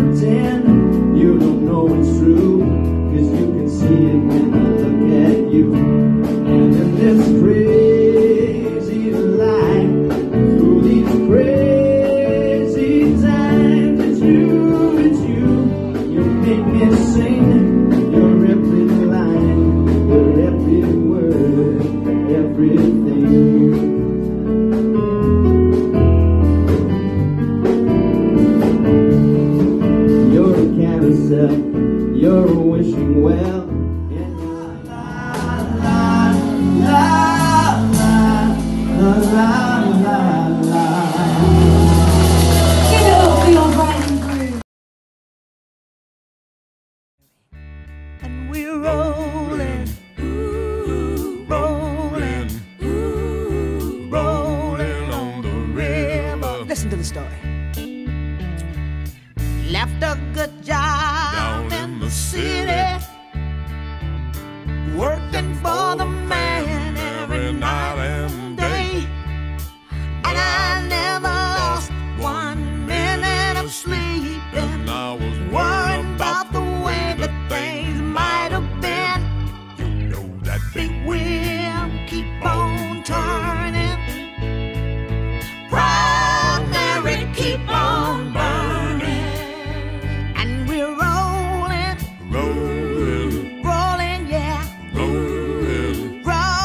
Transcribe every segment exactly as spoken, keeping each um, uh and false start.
pretend you don't know it's true, 'cause you can see it when I look at you. And in this crazy life, through these crazy times, it's you, it's you. You make me sing your every line, your every word, everything. You're a carousel, you're wishing well. And la la la la la la la la. Give it up for your riding crew. And we're rolling, rolling, rolling on the river. Listen to the story. Left a good job down in the city, working for the man every night and day. And I never lost one minute of sleep, and I was worried about the way that things might have been. You know that big wheel keep on turning, Proud Mary keep on burning. And we're rolling, rolling, rolling, yeah, rolling, rolling.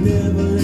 never